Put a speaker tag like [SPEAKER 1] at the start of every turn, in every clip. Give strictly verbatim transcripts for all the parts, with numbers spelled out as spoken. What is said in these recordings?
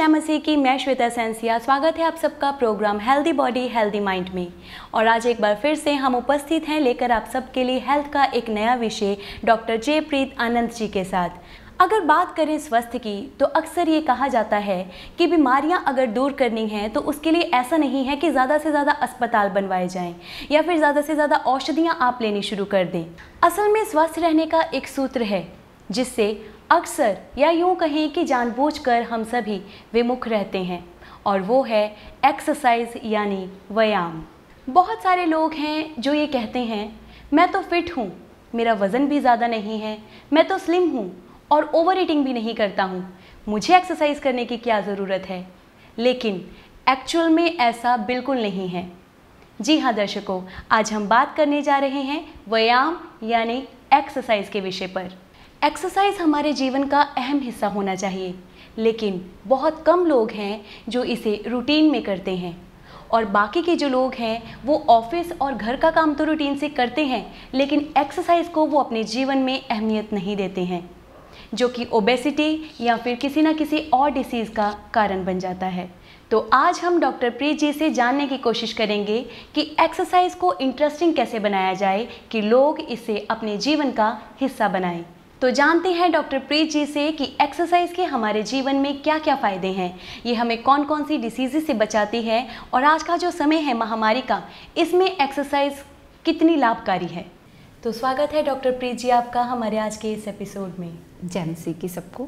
[SPEAKER 1] जय मसीह की। मैं श्वेता सेंसिया, स्वागत है आप सबका programme healthy body healthy mind में। और आज एक बार फिर से हम उपस्थित हैं लेकर आप सबके लिए हेल्थ का एक नया विषय डॉक्टर जयप्रीत आनंद जी के साथ। अगर बात करें स्वास्थ्य की तो अक्सर ये कहा जाता है कि बीमारियां अगर दूर करनी हैं तो उसके लिए ऐसा नहीं है कि ज़्यादा से ज़्यादा अस्पताल बनवाए जाएं या फिर ज़्यादा से ज़्यादा औषधियां आप लेनी शुरू कर दें। असल में स्वस्थ रहने का एक सूत्र है जिससे अक्सर या यूँ कहें कि जानबूझकर हम सभी विमुख रहते हैं, और वो है एक्सरसाइज यानी व्यायाम। बहुत सारे लोग हैं जो ये कहते हैं मैं तो फिट हूँ, मेरा वज़न भी ज़्यादा नहीं है, मैं तो स्लिम हूँ और ओवर ईटिंग भी नहीं करता हूँ, मुझे एक्सरसाइज करने की क्या ज़रूरत है। लेकिन एक्चुअल में ऐसा बिल्कुल नहीं है। जी हाँ दर्शकों, आज हम बात करने जा रहे हैं व्यायाम यानी एक्सरसाइज के विषय पर। एक्सरसाइज हमारे जीवन का अहम हिस्सा होना चाहिए, लेकिन बहुत कम लोग हैं जो इसे रूटीन में करते हैं, और बाकी के जो लोग हैं वो ऑफिस और घर का काम तो रूटीन से करते हैं, लेकिन एक्सरसाइज को वो अपने जीवन में अहमियत नहीं देते हैं, जो कि ओबेसिटी या फिर किसी ना किसी और डिसीज़ का कारण बन जाता है। तो आज हम डॉक्टर प्रीत जी से जानने की कोशिश करेंगे कि एक्सरसाइज को इंटरेस्टिंग कैसे बनाया जाए कि लोग इसे अपने जीवन का हिस्सा बनाएं। तो जानते हैं डॉक्टर प्रीत जी से कि एक्सरसाइज के हमारे जीवन में क्या क्या फ़ायदे हैं, ये हमें कौन कौन सी डिसीज़ से बचाती है, और आज का जो समय है महामारी का, इसमें एक्सरसाइज कितनी लाभकारी है। तो स्वागत है डॉक्टर प्रीत जी आपका हमारे आज के इस एपिसोड में।
[SPEAKER 2] जय मसीह की सबको।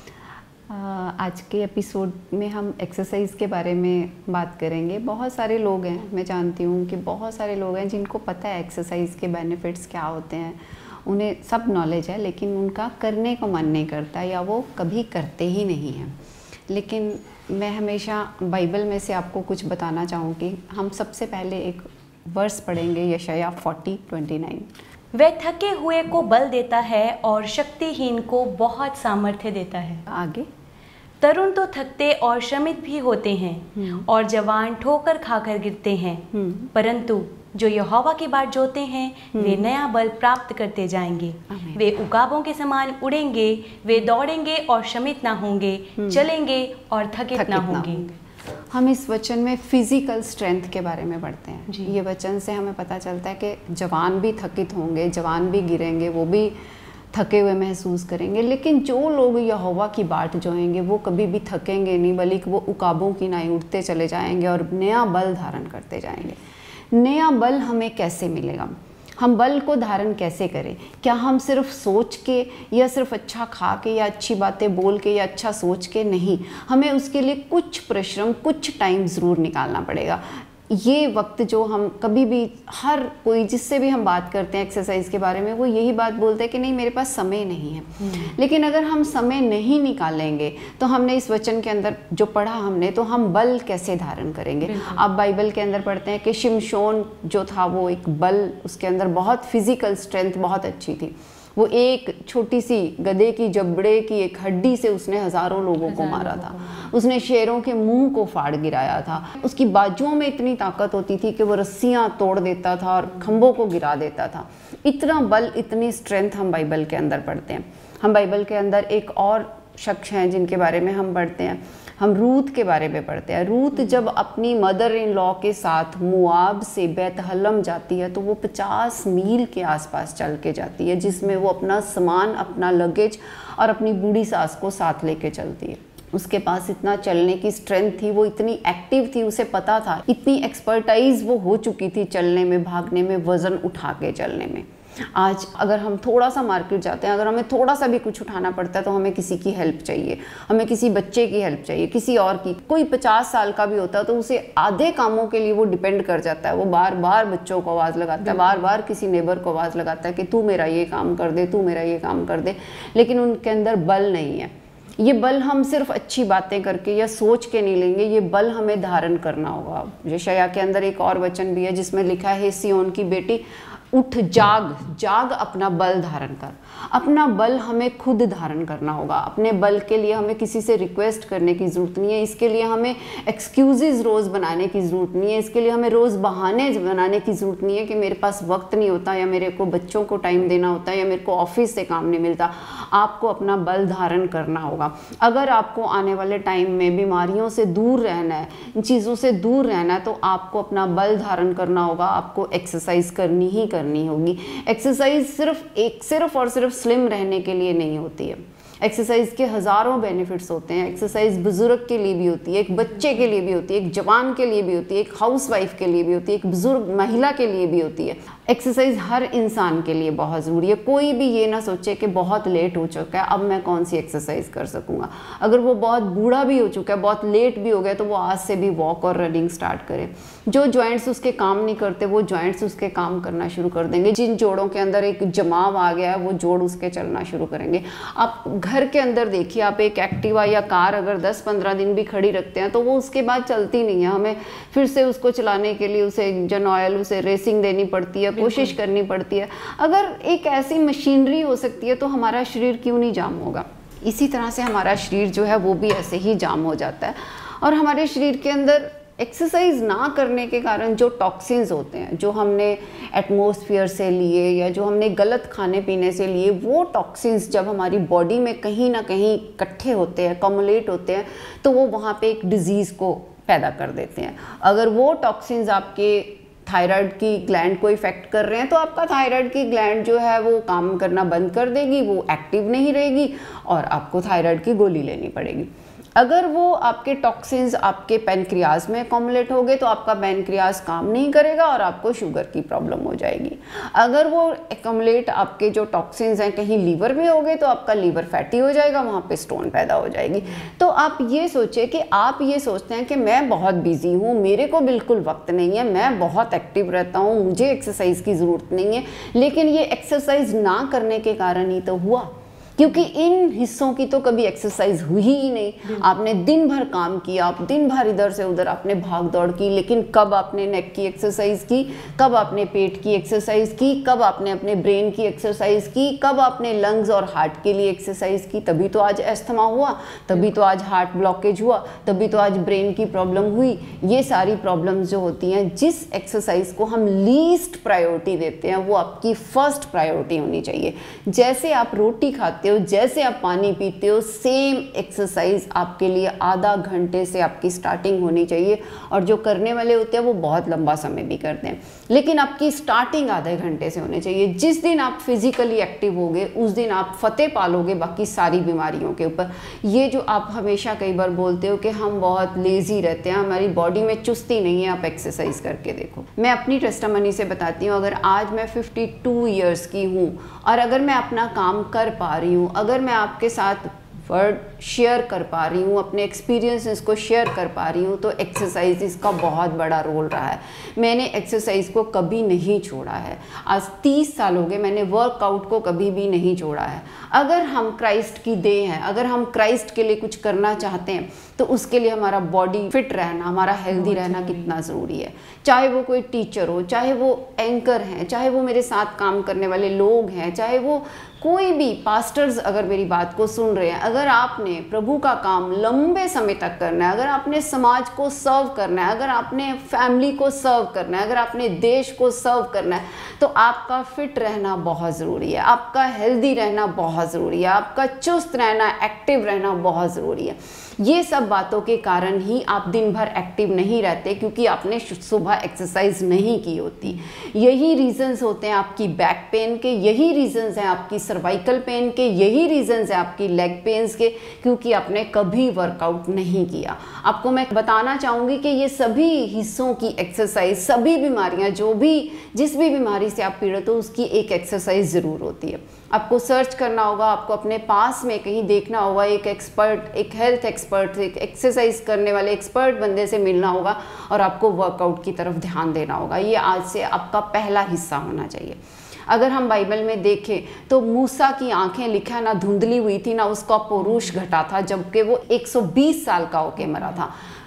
[SPEAKER 2] आज के एपिसोड में हम एक्सरसाइज के बारे में बात करेंगे। बहुत सारे लोग हैं, मैं जानती हूँ कि बहुत सारे लोग हैं जिनको पता है एक्सरसाइज के बेनिफिट्स क्या होते हैं, उन्हें सब नॉलेज है, लेकिन उनका करने को मन नहीं करता या वो कभी करते ही नहीं हैं। लेकिन मैं हमेशा बाइबल में से आपको कुछ बताना चाहूँगी। हम सबसे पहले एक वर्स पढ़ेंगे, यशाया फोर्टी ट्वेंटी नाइन।
[SPEAKER 1] वह थके हुए को बल देता है और शक्तिहीन को बहुत सामर्थ्य देता है।
[SPEAKER 2] आगे,
[SPEAKER 1] तरुण तो थकते और श्रमित भी होते हैं और जवान ठोकर खाकर गिरते हैं, परंतु जो यहोवा की बाट जोते हैं वे नया बल प्राप्त करते जाएंगे। वे उकाबों के समान उड़ेंगे, वे दौड़ेंगे और श्रमित ना होंगे, चलेंगे और थकित, थकित ना होंगे।
[SPEAKER 2] हम इस वचन में फिजिकल स्ट्रेंथ के बारे में पढ़ते हैं। ये वचन से हमें पता चलता है कि जवान भी थकित होंगे, जवान भी गिरेंगे, वो भी थके हुए महसूस करेंगे, लेकिन जो लोग यहोवा की बाट जोएंगे वो कभी भी थकेंगे नहीं, बल्कि वो उकाबों की नाई उड़ते चले जाएंगे और नया बल धारण करते जाएंगे। नया बल हमें कैसे मिलेगा? हम बल को धारण कैसे करें? क्या हम सिर्फ सोच के या सिर्फ अच्छा खा के या अच्छी बातें बोल के या अच्छा सोच के? नहीं, हमें उसके लिए कुछ परिश्रम, कुछ टाइम ज़रूर निकालना पड़ेगा। ये वक्त जो हम कभी भी, हर कोई जिससे भी हम बात करते हैं एक्सरसाइज के बारे में, वो यही बात बोलते हैं कि नहीं मेरे पास समय नहीं है। लेकिन अगर हम समय नहीं निकालेंगे तो हमने इस वचन के अंदर जो पढ़ा हमने, तो हम बल कैसे धारण करेंगे? आप बाइबल के अंदर पढ़ते हैं कि शिमशोन जो था वो एक बल, उसके अंदर बहुत फिजिकल स्ट्रेंथ बहुत अच्छी थी। वो एक छोटी सी गधे की जबड़े की एक हड्डी से उसने हजारों लोगों को मारा था। उसने शेरों के मुंह को फाड़ गिराया था। उसकी बाजुओं में इतनी ताकत होती थी कि वो रस्सियां तोड़ देता था और खंभों को गिरा देता था। इतना बल, इतनी स्ट्रेंथ हम बाइबल के अंदर पढ़ते हैं। हम बाइबल के अंदर एक और शख्स हैं जिनके बारे में हम पढ़ते हैं, हम रूत के बारे में पढ़ते हैं। रूत जब अपनी मदर इन लॉ के साथ मुआब से बैतहलम जाती है तो वो पचास मील के आसपास चल के जाती है, जिसमें वो अपना सामान, अपना लगेज और अपनी बूढ़ी सास को साथ लेके चलती है। उसके पास इतना चलने की स्ट्रेंथ थी, वो इतनी एक्टिव थी, उसे पता था, इतनी एक्सपर्टाइज वो हो चुकी थी चलने में, भागने में, वज़न उठा के चलने में। आज अगर हम थोड़ा सा मार्केट जाते हैं, अगर हमें थोड़ा सा भी कुछ उठाना पड़ता है तो हमें किसी की हेल्प चाहिए, हमें किसी बच्चे की हेल्प चाहिए, किसी और की। कोई पचास साल का भी होता है तो उसे आधे कामों के लिए वो डिपेंड कर जाता है। वो बार बार बच्चों को आवाज़ लगाता है, बार बार किसी नेबर को आवाज़ लगाता है कि तू मेरा ये काम कर दे, तू मेरा ये काम कर दे, लेकिन उनके अंदर बल नहीं है। ये बल हम सिर्फ अच्छी बातें करके या सोच के नहीं लेंगे, ये बल हमें धारण करना होगा। यशाया के अंदर एक और वचन भी है जिसमें लिखा है, सिय्योन की बेटी उठ, जाग जाग, अपना बल धारण कर। अपना बल हमें खुद धारण करना होगा। अपने बल के लिए हमें किसी से रिक्वेस्ट करने की ज़रूरत नहीं है। इसके लिए हमें एक्सक्यूज़ेस रोज़ बनाने की ज़रूरत नहीं है। इसके लिए हमें रोज़ बहाने बनाने की ज़रूरत नहीं है कि मेरे पास वक्त नहीं होता, या मेरे को बच्चों को टाइम देना होता है, या मेरे को ऑफिस से काम नहीं मिलता। आपको अपना बल धारण करना होगा। अगर आपको आने वाले टाइम में बीमारियों से दूर रहना है, इन चीज़ों से दूर रहना है, तो आपको अपना बल धारण करना होगा। आपको एक्सरसाइज करनी ही करनी होगी। एक्सरसाइज सिर्फ एक सिर्फ और सिर्फ स्लिम रहने के लिए नहीं होती है। एक्सरसाइज के हज़ारों बेनिफिट्स होते हैं। एक्सरसाइज बुजुर्ग के लिए भी होती है, एक बच्चे के लिए भी होती है, एक जवान के लिए भी होती है, एक हाउसवाइफ के लिए भी होती है, एक बुजुर्ग महिला के लिए भी होती है। एक्सरसाइज हर इंसान के लिए बहुत ज़रूरी है। कोई भी ये ना सोचे कि बहुत लेट हो चुका है, अब मैं कौन सी एक्सरसाइज कर सकूँगा। अगर वो बहुत बूढ़ा भी हो चुका है, बहुत लेट भी हो गया, तो वो आज से भी वॉक और रनिंग स्टार्ट करे। जो जॉइंट्स उसके काम नहीं करते, वो जॉइंट्स उसके काम करना शुरू कर देंगे। जिन जोड़ों के अंदर एक जमाव आ गया है, वो जोड़ उसके चलना शुरू करेंगे। आप घर के अंदर देखिए, आप एक एक्टिवा या कार अगर दस पंद्रह दिन भी खड़ी रखते हैं, तो वो उसके बाद चलती नहीं है। हमें फिर से उसको चलाने के लिए उसे इंजन ऑयल, उसे रेसिंग देनी पड़ती है, कोशिश करनी पड़ती है। अगर एक ऐसी मशीनरी हो सकती है, तो हमारा शरीर क्यों नहीं जाम होगा। इसी तरह से हमारा शरीर जो है वो भी ऐसे ही जाम हो जाता है। और हमारे शरीर के अंदर एक्सरसाइज ना करने के कारण जो टॉक्सिन्स होते हैं, जो हमने एटमॉस्फेयर से लिए या जो हमने गलत खाने पीने से लिए, वो टॉक्सिन्स जब हमारी बॉडी में कहीं ना कहीं इकट्ठे होते हैं, कम्युलेट होते हैं, तो वो वहाँ पे एक डिजीज़ को पैदा कर देते हैं। अगर वो टॉक्सिन्स आपके थायराइड की ग्लैंड को इफेक्ट कर रहे हैं, तो आपका थायराइड की ग्लैंड जो है वो काम करना बंद कर देगी, वो एक्टिव नहीं रहेगी और आपको थायराइड की गोली लेनी पड़ेगी। अगर वो आपके टॉक्सिन्स आपके पैनक्रियाज में कॉमुलेट हो गए, तो आपका पैनक्रियाज काम नहीं करेगा और आपको शुगर की प्रॉब्लम हो जाएगी। अगर वो एकमुलेट आपके जो टॉक्सिन्स हैं कहीं लीवर में हो गए, तो आपका लीवर फैटी हो जाएगा, वहाँ पे स्टोन पैदा हो जाएगी। तो आप ये सोचिए कि आप ये सोचते हैं कि मैं बहुत बिजी हूँ, मेरे को बिल्कुल वक्त नहीं है, मैं बहुत एक्टिव रहता हूँ, मुझे एक्सरसाइज की ज़रूरत नहीं है, लेकिन ये एक्सरसाइज ना करने के कारण ही तो हुआ, क्योंकि इन हिस्सों की तो कभी एक्सरसाइज हुई ही नहीं। आपने दिन भर काम किया, आप दिन भर इधर से उधर आपने भाग दौड़ की, लेकिन कब आपने नेक की एक्सरसाइज की, कब आपने पेट की एक्सरसाइज की, कब आपने अपने ब्रेन की एक्सरसाइज की, कब आपने लंग्स और हार्ट के लिए एक्सरसाइज की। तभी तो आज अस्थमा हुआ, तभी तो आज हार्ट ब्लॉकेज हुआ, तभी तो आज ब्रेन की प्रॉब्लम हुई। ये सारी प्रॉब्लम्स जो होती हैं, जिस एक्सरसाइज को हम लीस्ट प्रायोरिटी देते हैं, वो आपकी फर्स्ट प्रायोरिटी होनी चाहिए। जैसे आप रोटी खाते हो, जैसे आप पानी पीते हो, सेम एक्सरसाइज आपके लिए आधा घंटे से आपकी स्टार्टिंग होनी चाहिए। और जो करने वाले होते हैं वो बहुत लंबा समय भी करते हैं, लेकिन आपकी स्टार्टिंग आधे घंटे से होनी चाहिए। जिस दिन आप फिजिकली एक्टिव होगे, उस दिन आप फतेह पालोगे बाकी सारी बीमारियों के ऊपर। ये जो आप हमेशा कई बार बोलते हो कि हम बहुत लेजी रहते हैं, हमारी बॉडी में चुस्ती नहीं है, आप एक्सरसाइज करके देखो। मैं अपनी टेस्टामनी से बताती हूँ, अगर आज मैं फिफ्टी टू ईयर्स की हूँ और अगर मैं अपना काम कर पा रही हूँ, अगर मैं आपके साथ वर्ड शेयर कर पा रही हूँ, अपने एक्सपीरियंसेस को शेयर कर पा रही हूँ, तो एक्सरसाइज इसका बहुत बड़ा रोल रहा है। मैंने एक्सरसाइज को कभी नहीं छोड़ा है। आज तीस साल हो गए, मैंने वर्कआउट को कभी भी नहीं छोड़ा है। अगर हम क्राइस्ट की देह हैं, अगर हम क्राइस्ट के लिए कुछ करना चाहते हैं, तो उसके लिए हमारा बॉडी फिट रहना, हमारा हेल्दी रहना कितना ज़रूरी है। चाहे वो कोई टीचर हो, चाहे वो एंकर हैं, चाहे वो मेरे साथ काम करने वाले लोग हैं, चाहे वो कोई भी पास्टर्स अगर मेरी बात को सुन रहे हैं, अगर आपने प्रभु का काम लंबे समय तक करना है, अगर आपने समाज को सर्व करना है, अगर आपने फैमिली को सर्व करना है, अगर आपने देश को सर्व करना है, तो आपका फिट रहना बहुत ज़रूरी है, आपका हेल्दी रहना बहुत ज़रूरी है, आपका चुस्त रहना, एक्टिव रहना बहुत ज़रूरी है। ये सब बातों के कारण ही आप दिन भर एक्टिव नहीं रहते, क्योंकि आपने सुबह एक्सरसाइज नहीं की होती। यही रीजंस होते हैं आपकी बैक पेन के, यही रीजंस हैं आपकी सर्वाइकल पेन के, यही रीजंस हैं आपकी लेग पेन्स के, क्योंकि आपने कभी वर्कआउट नहीं किया। आपको मैं बताना चाहूँगी कि ये सभी हिस्सों की एक्सरसाइज, सभी बीमारियाँ, जो भी जिस भी बीमारी से आप पीड़ित हो, उसकी एक एक्सरसाइज ज़रूर होती है। आपको सर्च करना होगा, आपको अपने पास में कहीं देखना होगा, एक एक्सपर्ट, एक हेल्थ एक्सपर्ट, एक एक्सरसाइज करने वाले एक्सपर्ट बंदे से मिलना होगा और आपको वर्कआउट की तरफ ध्यान देना होगा। ये आज से आपका पहला हिस्सा होना चाहिए। अगर हम बाइबल में देखें तो मूसा की आंखें लिखा ना धुंधली हुई थी, ना उसका पौरुष घटा था, जबकि वो एक सौ बीस साल का होके मरा था।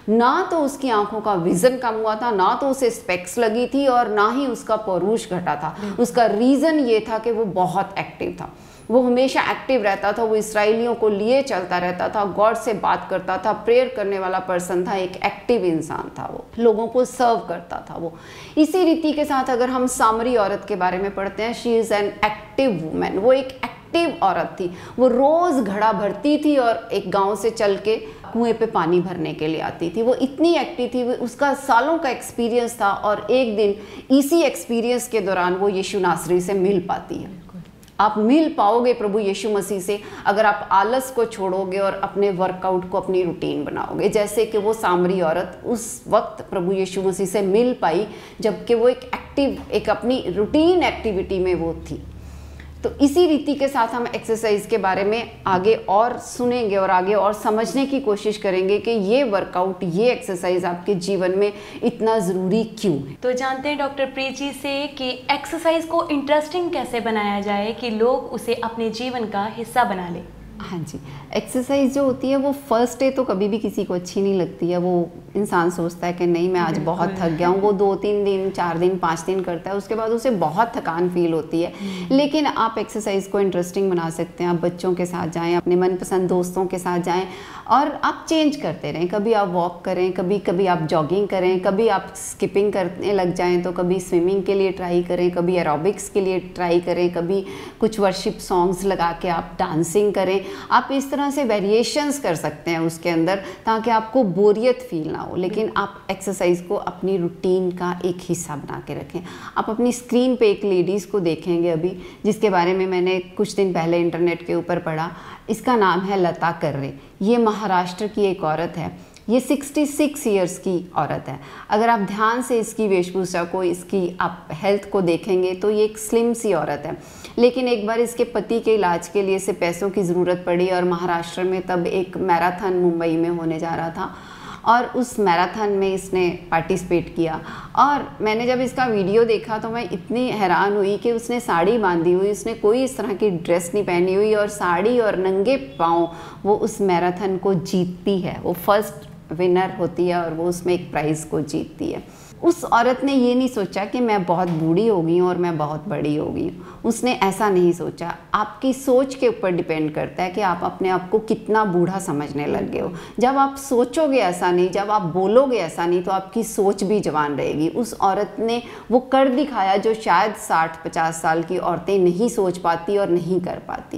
[SPEAKER 2] ना तो उसकी आंखों का विजन कम हुआ था, ना तो उसे स्पेक्स लगी थी, और ना ही उसका पौरुष घटा था। उसका रीज़न ये था कि वो बहुत एक्टिव था, वो हमेशा एक्टिव रहता था, वो इसराइलियों को लिए चलता रहता था, गॉड से बात करता था, प्रेयर करने वाला पर्सन था, एक एक्टिव इंसान था, वो लोगों को सर्व करता था वो। इसी रीति के साथ अगर हम सामरी औरत के बारे में पढ़ते हैं, she is an active women, वो एक एक्टिव औरत थी। वो रोज़ घड़ा भरती थी और एक गांव से चल के कुएं पे पानी भरने के लिए आती थी। वो इतनी एक्टिव थी, उसका सालों का एक्सपीरियंस था, और एक दिन इसी एक्सपीरियंस के दौरान वो यीशु नासरी से मिल पाती है। आप मिल पाओगे प्रभु यीशु मसीह से अगर आप आलस को छोड़ोगे और अपने वर्कआउट को अपनी रूटीन बनाओगे, जैसे कि वो सामरी औरत उस वक्त प्रभु यीशु मसीह से मिल पाई जबकि वो एक एक्टिव, एक अपनी रूटीन एक्टिविटी में वो थी। तो इसी रीति के साथ हम एक्सरसाइज के बारे में आगे और सुनेंगे और आगे और समझने की कोशिश करेंगे कि ये वर्कआउट, ये एक्सरसाइज आपके जीवन में इतना ज़रूरी क्यों है।
[SPEAKER 1] तो जानते हैं डॉक्टर प्रीत जी से कि एक्सरसाइज को इंटरेस्टिंग कैसे बनाया जाए कि लोग उसे अपने जीवन का हिस्सा बना लें।
[SPEAKER 2] हाँ जी, एक्सरसाइज जो होती है वो फर्स्ट डे तो कभी भी किसी को अच्छी नहीं लगती है। वो इंसान सोचता है कि नहीं मैं आज बहुत थक गया हूँ, वो दो तीन दिन चार दिन पाँच दिन करता है, उसके बाद उसे बहुत थकान फील होती है। लेकिन आप एक्सरसाइज को इंटरेस्टिंग बना सकते हैं। आप बच्चों के साथ जाएं, अपने मनपसंद दोस्तों के साथ जाएं और आप चेंज करते रहें। कभी आप वॉक करें, कभी कभी आप जॉगिंग करें, कभी आप स्किपिंग करने लग जाएँ तो कभी स्विमिंग के लिए ट्राई करें, कभी एरोबिक्स के लिए ट्राई करें, कभी कुछ वर्शिप सॉन्ग्स लगा के आप डांसिंग करें। आप इस तरह से वेरिएशंस कर सकते हैं उसके अंदर ताकि आपको बोरियत फील ना हो। लेकिन आप एक्सरसाइज को अपनी रूटीन का एक हिस्सा बना के रखें। आप अपनी स्क्रीन पे एक लेडीज़ को देखेंगे अभी, जिसके बारे में मैंने कुछ दिन पहले इंटरनेट के ऊपर पढ़ा। इसका नाम है लता कर्रे। ये महाराष्ट्र की एक औरत है। ये छियासठ इयर्स की औरत है। अगर आप ध्यान से इसकी वेशभूषा को, इसकी आप हेल्थ को देखेंगे तो ये एक स्लिम सी औरत है। लेकिन एक बार इसके पति के इलाज के लिए इसे पैसों की ज़रूरत पड़ी और महाराष्ट्र में तब एक मैराथन मुंबई में होने जा रहा था और उस मैराथन में इसने पार्टिसिपेट किया। और मैंने जब इसका वीडियो देखा तो मैं इतनी हैरान हुई कि उसने साड़ी बांधी हुई, उसने कोई इस तरह की ड्रेस नहीं पहनी हुई और साड़ी और नंगे पाँव वो उस मैराथन को जीतती है। वो फर्स्ट विनर होती है और वो उसमें एक प्राइज़ को जीतती है। उस औरत ने ये नहीं सोचा कि मैं बहुत बूढ़ी हो गई हूँ और मैं बहुत बड़ी हो गई हूँ। उसने ऐसा नहीं सोचा। आपकी सोच के ऊपर डिपेंड करता है कि आप अपने आप को कितना बूढ़ा समझने लग गए हो। जब आप सोचोगे ऐसा नहीं, जब आप बोलोगे ऐसा नहीं, तो आपकी सोच भी जवान रहेगी। उस औरत ने वो कर दिखाया जो शायद साठ पचास साल की औरतें नहीं सोच पाती और नहीं कर पाती।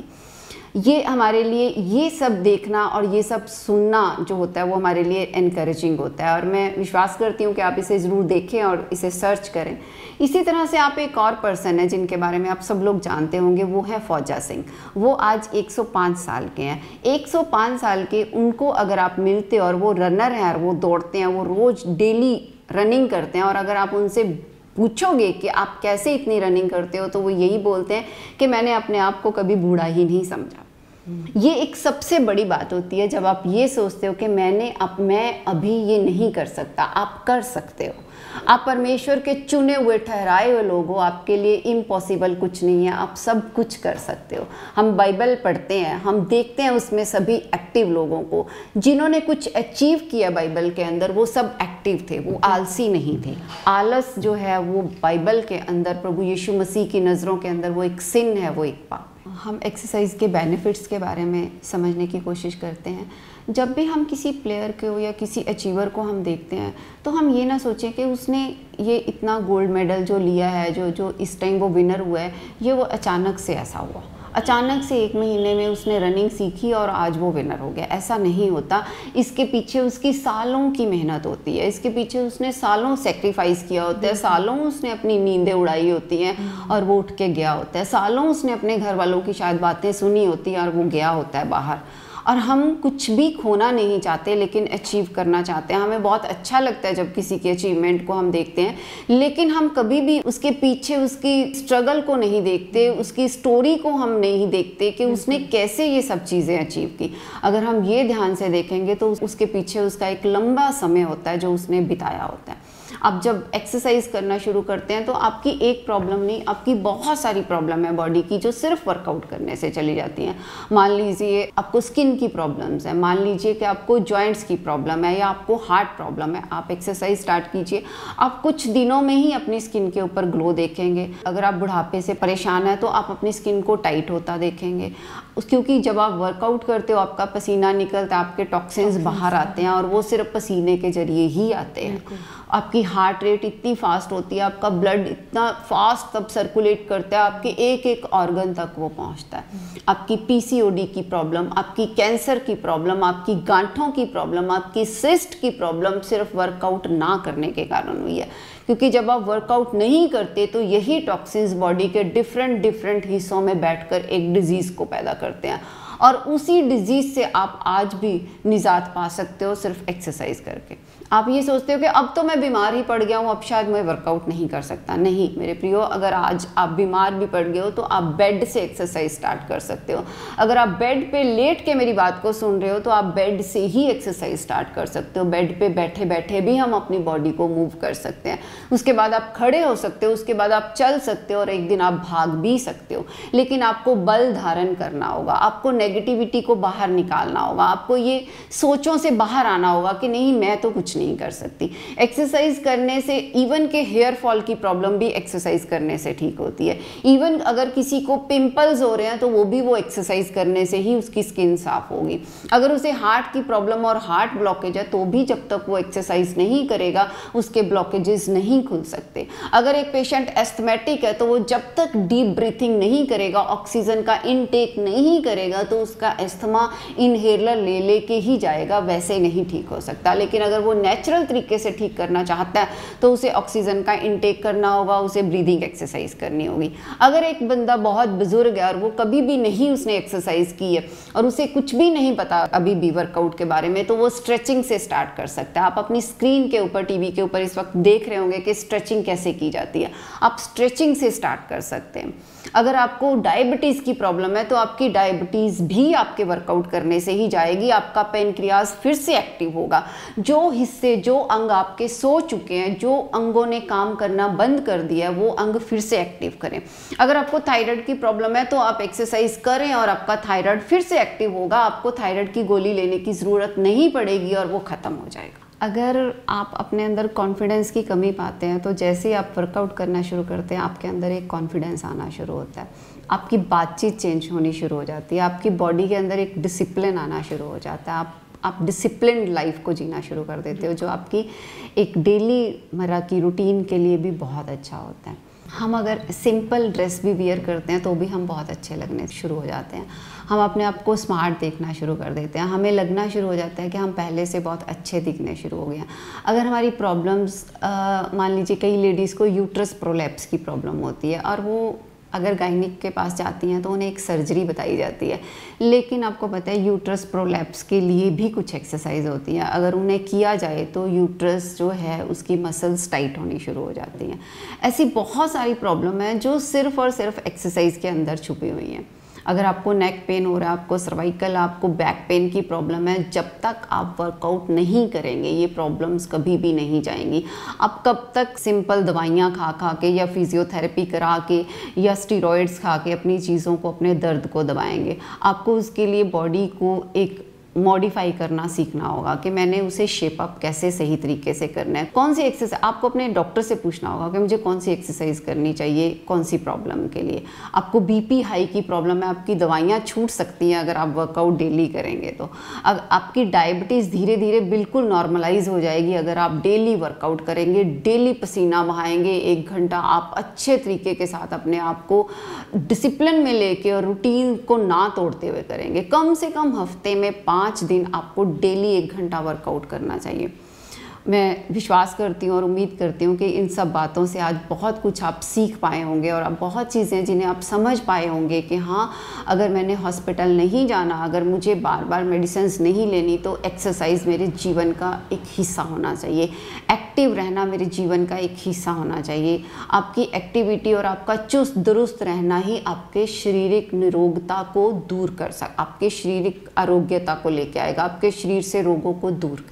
[SPEAKER 2] ये हमारे लिए ये सब देखना और ये सब सुनना जो होता है वो हमारे लिए एनकरेजिंग होता है और मैं विश्वास करती हूँ कि आप इसे ज़रूर देखें और इसे सर्च करें। इसी तरह से आप एक और पर्सन है जिनके बारे में आप सब लोग जानते होंगे, वो है फौजा सिंह। वो आज एक सौ पाँच साल के हैं। एक सौ पाँच साल के उनको अगर आप मिलते और वो रनर हैं और वो दौड़ते हैं, वो रोज़ डेली रनिंग करते हैं और अगर आप उनसे पूछोगे कि आप कैसे इतनी रनिंग करते हो तो वो यही बोलते हैं कि मैंने अपने आप को कभी बूढ़ा ही नहीं समझा। ये एक सबसे बड़ी बात होती है जब आप ये सोचते हो कि मैंने अब मैं अभी ये नहीं कर सकता। आप कर सकते हो। आप परमेश्वर के चुने हुए ठहराए हुए लोग हो। आपके लिए इम्पॉसिबल कुछ नहीं है। आप सब कुछ कर सकते हो। हम बाइबल पढ़ते हैं, हम देखते हैं उसमें सभी एक्टिव लोगों को जिन्होंने कुछ अचीव किया बाइबल के अंदर, वो सब एक्टिव थे, वो आलसी नहीं थे। आलस जो है वो बाइबल के अंदर, प्रभु यीशु मसीह की नज़रों के अंदर वो एक सिन है, वो एक पाप। हम एक्सरसाइज के बेनिफिट्स के बारे में समझने की कोशिश करते हैं। जब भी हम किसी प्लेयर को या किसी अचीवर को हम देखते हैं तो हम ये ना सोचें कि उसने ये इतना गोल्ड मेडल जो लिया है, जो जो इस टाइम वो विनर हुआ है, ये वो अचानक से ऐसा हुआ। अचानक से एक महीने में उसने रनिंग सीखी और आज वो विनर हो गया, ऐसा नहीं होता। इसके पीछे उसकी सालों की मेहनत होती है। इसके पीछे उसने सालों सेक्रीफाइस किया होता है, सालों उसने अपनी नींदें उड़ाई होती हैं और वो उठ के गया होता है। सालों उसने अपने घर वालों की शायद बातें सुनी होती हैं और वो गया होता है बाहर। और हम कुछ भी खोना नहीं चाहते लेकिन अचीव करना चाहते हैं। हमें बहुत अच्छा लगता है जब किसी के अचीवमेंट को हम देखते हैं, लेकिन हम कभी भी उसके पीछे उसकी स्ट्रगल को नहीं देखते, उसकी स्टोरी को हम नहीं देखते कि उसने कैसे ये सब चीज़ें अचीव की। अगर हम ये ध्यान से देखेंगे तो उसके पीछे उसका एक लंबा समय होता है जो उसने बिताया होता है। आप जब एक्सरसाइज करना शुरू करते हैं तो आपकी एक प्रॉब्लम नहीं, आपकी बहुत सारी प्रॉब्लम है बॉडी की जो सिर्फ वर्कआउट करने से चली जाती हैं। मान लीजिए आपको स्किन की प्रॉब्लम्स है, मान लीजिए कि आपको जॉइंट्स की प्रॉब्लम है या आपको हार्ट प्रॉब्लम है, आप एक्सरसाइज स्टार्ट कीजिए, आप कुछ दिनों में ही अपनी स्किन के ऊपर ग्लो देखेंगे। अगर आप बुढ़ापे से परेशान हैं तो आप अपनी स्किन को टाइट होता देखेंगे, क्योंकि जब आप वर्कआउट करते हो आपका पसीना निकलता है, आपके टॉक्सिन्स बाहर आते हैं और वो सिर्फ पसीने के जरिए ही आते हैं। आपकी हार्ट रेट इतनी फास्ट होती है, आपका ब्लड इतना फास्ट तब सर्कुलेट करता है, आपके एक एक ऑर्गन तक वो पहुंचता है। आपकी पीसीओडी की प्रॉब्लम, आपकी कैंसर की प्रॉब्लम, आपकी गांठों की प्रॉब्लम, आपकी सिस्ट की प्रॉब्लम सिर्फ वर्कआउट ना करने के कारण हुई है। क्योंकि जब आप वर्कआउट नहीं करते तो यही टॉक्सिन्स बॉडी के डिफरेंट डिफरेंट हिस्सों में बैठकर एक डिजीज़ को पैदा करते हैं, और उसी डिजीज़ से आप आज भी निजात पा सकते हो सिर्फ एक्सरसाइज करके। आप ये सोचते हो कि अब तो मैं बीमार ही पड़ गया हूँ, अब शायद मैं वर्कआउट नहीं कर सकता। नहीं मेरे प्रियो, अगर आज आप बीमार भी पड़ गए हो तो आप बेड से एक्सरसाइज स्टार्ट कर सकते हो। अगर आप बेड पे लेट के मेरी बात को सुन रहे हो तो आप बेड से ही एक्सरसाइज स्टार्ट कर सकते हो। बेड पे बैठे बैठे भी हम अपनी बॉडी को मूव कर सकते हैं। उसके बाद आप खड़े हो सकते हो, उसके बाद आप चल सकते हो और एक दिन आप भाग भी सकते हो। लेकिन आपको बल धारण करना होगा, आपको नेगेटिविटी को बाहर निकालना होगा, आपको ये सोचों से बाहर आना होगा कि नहीं मैं तो कुछ नहीं कर सकती। एक्सरसाइज करने से इवन के हेयर फॉल की प्रॉब्लम भी एक्सरसाइज करने से ठीक होती है। इवन अगर किसी को पिंपल्स हो रहे हैं तो वो भी वो एक्सरसाइज करने से ही उसकी स्किन साफ होगी। अगर उसे हार्ट की प्रॉब्लम और हार्ट ब्लॉकेज है तो भी जब तक वो एक्सरसाइज नहीं करेगा उसके ब्लॉकेजेस नहीं खुल सकते। अगर एक पेशेंट एस्थमेटिक है तो वो जब तक डीप ब्रीथिंग नहीं करेगा, ऑक्सीजन का इनटेक नहीं करेगा, तो उसका एस्थमा इनहेलर ले ले के ही जाएगा, वैसे नहीं ठीक हो सकता। लेकिन अगर वो नेचुरल तरीके से ठीक करना चाहता है तो उसे ऑक्सीजन का इनटेक करना होगा, उसे ब्रीदिंग एक्सरसाइज करनी होगी। अगर एक बंदा बहुत बुजुर्ग है और वो कभी भी नहीं उसने एक्सरसाइज की है और उसे कुछ भी नहीं पता अभी भी वर्कआउट के बारे में, तो वो स्ट्रेचिंग से स्टार्ट कर सकता है। आप अपनी स्क्रीन के ऊपर, टीवी के ऊपर इस वक्त देख रहे होंगे कि स्ट्रेचिंग कैसे की जाती है। आप स्ट्रेचिंग से स्टार्ट कर सकते हैं। अगर आपको डायबिटीज़ की प्रॉब्लम है तो आपकी डायबिटीज़ भी आपके वर्कआउट करने से ही जाएगी। आपका पेनक्रियाज फिर से एक्टिव होगा। जो हिस्से, जो अंग आपके सो चुके हैं, जो अंगों ने काम करना बंद कर दिया है, वो अंग फिर से एक्टिव करें। अगर आपको थायराइड की प्रॉब्लम है तो आप एक्सरसाइज करें और आपका थायराइड फिर से एक्टिव होगा। आपको थायराइड की गोली लेने की ज़रूरत नहीं पड़ेगी और वो ख़त्म हो जाएगा। अगर आप अपने अंदर कॉन्फिडेंस की कमी पाते हैं तो जैसे ही आप वर्कआउट करना शुरू करते हैं आपके अंदर एक कॉन्फिडेंस आना शुरू होता है, आपकी बातचीत चेंज होनी शुरू हो जाती है, आपकी बॉडी के अंदर एक डिसिप्लिन आना शुरू हो जाता है। आप आप डिसिप्लिन्ड लाइफ को जीना शुरू कर देते हो, जो आपकी एक डेली मर्रा की रूटीन के लिए भी बहुत अच्छा होता है। हम अगर सिंपल ड्रेस भी वियर करते हैं तो भी हम बहुत अच्छे लगने शुरू हो जाते हैं। हम अपने आप को स्मार्ट देखना शुरू कर देते हैं। हमें लगना शुरू हो जाता है कि हम पहले से बहुत अच्छे दिखने शुरू हो गए हैं। अगर हमारी प्रॉब्लम्स, मान लीजिए कई लेडीज़ को यूट्रस प्रोलैप्स की प्रॉब्लम होती है और वो अगर गायनिक के पास जाती हैं तो उन्हें एक सर्जरी बताई जाती है, लेकिन आपको पता है यूट्रस प्रोलैप्स के लिए भी कुछ एक्सरसाइज होती है। अगर उन्हें किया जाए तो यूट्रस जो है उसकी मसल्स टाइट होनी शुरू हो जाती हैं। ऐसी बहुत सारी प्रॉब्लम है जो सिर्फ और सिर्फ एक्सरसाइज के अंदर छुपी हुई हैं। अगर आपको नेक पेन हो रहा है, आपको सर्वाइकल, आपको बैक पेन की प्रॉब्लम है, जब तक आप वर्कआउट नहीं करेंगे ये प्रॉब्लम्स कभी भी नहीं जाएंगी। आप कब तक सिंपल दवाइयाँ खा खा के या फिजियोथेरेपी करा के या स्टीरॉयड्स खा के अपनी चीज़ों को, अपने दर्द को दबाएंगे? आपको उसके लिए बॉडी को एक मॉडिफाई करना सीखना होगा कि मैंने उसे शेप अप कैसे सही तरीके से करना है। कौन सी एक्सरसाइज, आपको अपने डॉक्टर से पूछना होगा कि मुझे कौन सी एक्सरसाइज करनी चाहिए कौन सी प्रॉब्लम के लिए। आपको बीपी हाई की प्रॉब्लम है, आपकी दवाइयाँ छूट सकती हैं अगर आप वर्कआउट डेली करेंगे तो। अब आपकी डायबिटीज़ धीरे धीरे बिल्कुल नॉर्मलाइज हो जाएगी अगर आप डेली वर्कआउट करेंगे, डेली पसीना बहाएंगे, एक घंटा आप अच्छे तरीके के साथ अपने आप को डिसिप्लिन में लेके और रूटीन को ना तोड़ते हुए करेंगे। कम से कम हफ्ते में पाँच पाँच दिन आपको डेली एक घंटा वर्कआउट करना चाहिए। मैं विश्वास करती हूँ और उम्मीद करती हूँ कि इन सब बातों से आज बहुत कुछ आप सीख पाए होंगे और आप बहुत चीज़ें जिन्हें आप समझ पाए होंगे कि हाँ, अगर मैंने हॉस्पिटल नहीं जाना, अगर मुझे बार बार मेडिसिन्स नहीं लेनी, तो एक्सरसाइज मेरे जीवन का एक हिस्सा होना चाहिए। एक्टिव रहना मेरे जीवन का एक हिस्सा होना चाहिए। आपकी एक्टिविटी और आपका चुस्त दुरुस्त रहना ही आपके शारीरिक निरोगता को दूर कर सक आपके शारीरिक आरोग्यता को लेके आएगा, आपके शरीर से रोगों को दूर करेगा।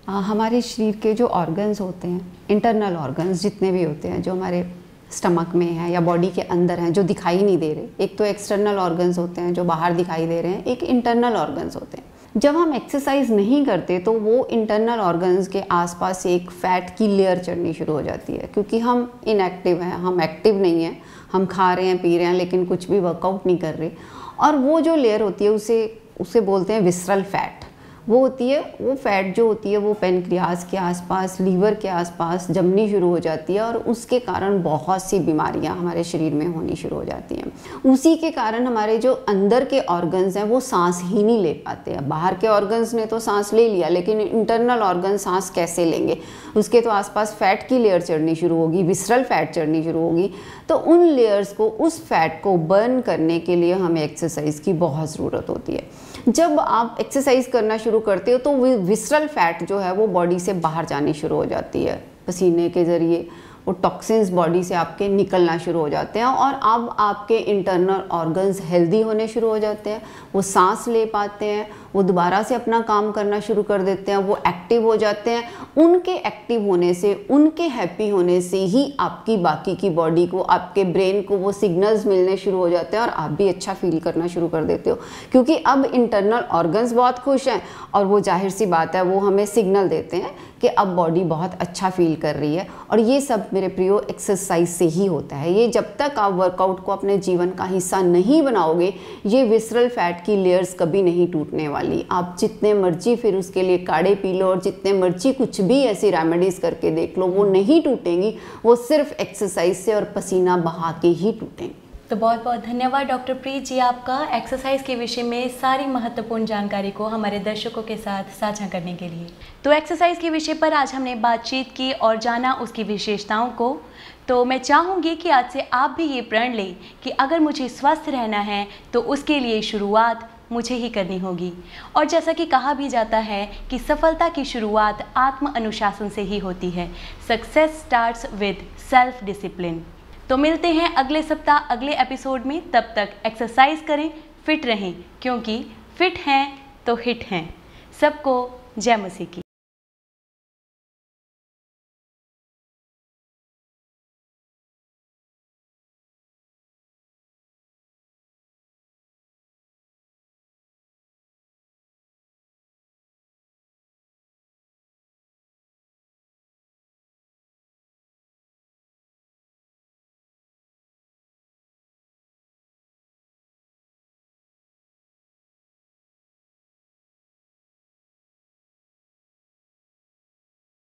[SPEAKER 2] हमारे शरीर के जो ऑर्गन्स होते हैं, इंटरनल ऑर्गन्स जितने भी होते हैं, जो हमारे स्टमक में है या बॉडी के अंदर हैं, जो दिखाई नहीं दे रहे, एक तो एक्सटर्नल ऑर्गन्स होते हैं जो बाहर दिखाई दे रहे हैं, एक इंटरनल ऑर्गन्स होते हैं। जब हम एक्सरसाइज नहीं करते तो वो इंटरनल ऑर्गन्स के आसपास एक फैट की लेयर चढ़नी शुरू हो जाती है, क्योंकि हम इनएक्टिव हैं, हम एक्टिव नहीं हैं, हम खा रहे हैं, पी रहे हैं, लेकिन कुछ भी वर्कआउट नहीं कर रहे। और वो जो लेयर होती है उसे उसे बोलते हैं विसरल फैट। वो होती है, वो फैट जो होती है वो पेनक्रियाज के आसपास, लीवर के आसपास जमनी शुरू हो जाती है, और उसके कारण बहुत सी बीमारियां हमारे शरीर में होनी शुरू हो जाती हैं। उसी के कारण हमारे जो अंदर के ऑर्गन्स हैं वो सांस ही नहीं ले पाते हैं। बाहर के ऑर्गन्स ने तो सांस ले लिया, लेकिन इंटरनल ऑर्गन सांस कैसे लेंगे? उसके तो आसपास फैट की लेयर चढ़नी शुरू होगी, विसरल फैट चढ़नी शुरू होगी। तो उन लेयर्स को, उस फैट को बर्न करने के लिए हमें एक्सरसाइज की बहुत ज़रूरत होती है। जब आप एक्सरसाइज करना शुरू करते हो तो विसरल फैट जो है वो बॉडी से बाहर जानी शुरू हो जाती है, पसीने के ज़रिए वो टॉक्सिन्स बॉडी से आपके निकलना शुरू हो जाते हैं, और अब आपके इंटरनल ऑर्गन्स हेल्दी होने शुरू हो जाते हैं, वो सांस ले पाते हैं, वो दोबारा से अपना काम करना शुरू कर देते हैं, वो एक्टिव हो जाते हैं। उनके एक्टिव होने से, उनके हैप्पी होने से ही आपकी बाकी की बॉडी को, आपके ब्रेन को वो सिग्नल्स मिलने शुरू हो जाते हैं, और आप भी अच्छा फील करना शुरू कर देते हो, क्योंकि अब इंटरनल ऑर्गन्स बहुत खुश हैं, और वो जाहिर सी बात है वो हमें सिग्नल देते हैं कि अब बॉडी बहुत अच्छा फील कर रही है। और ये सब मेरे प्रियो एक्सरसाइज से ही होता है। ये जब तक आप वर्कआउट को अपने जीवन का हिस्सा नहीं बनाओगे, ये विसरल फैट की लेयर्स कभी नहीं टूटने वाली। आप जितने मर्जी फिर उसके लिए काढ़े पी लो, और जितने मर्जी कुछ भी ऐसी रेमेडीज़ करके देख लो, वो नहीं टूटेंगी। वो सिर्फ एक्सरसाइज से और पसीना बहा के ही टूटेंगी।
[SPEAKER 1] तो बहुत बहुत धन्यवाद डॉक्टर प्रीत जी आपका एक्सरसाइज के विषय में सारी महत्वपूर्ण जानकारी को हमारे दर्शकों के साथ साझा करने के लिए। तो एक्सरसाइज के विषय पर आज हमने बातचीत की और जाना उसकी विशेषताओं को। तो मैं चाहूँगी कि आज से आप भी ये प्रण लें कि अगर मुझे स्वस्थ रहना है तो उसके लिए शुरुआत मुझे ही करनी होगी। और जैसा कि कहा भी जाता है कि सफलता की शुरुआत आत्म अनुशासन से ही होती है। Success starts with self discipline. तो मिलते हैं अगले सप्ताह अगले एपिसोड में। तब तक एक्सरसाइज करें, फिट रहें, क्योंकि फिट हैं तो हिट हैं। सबको जय मसीह की।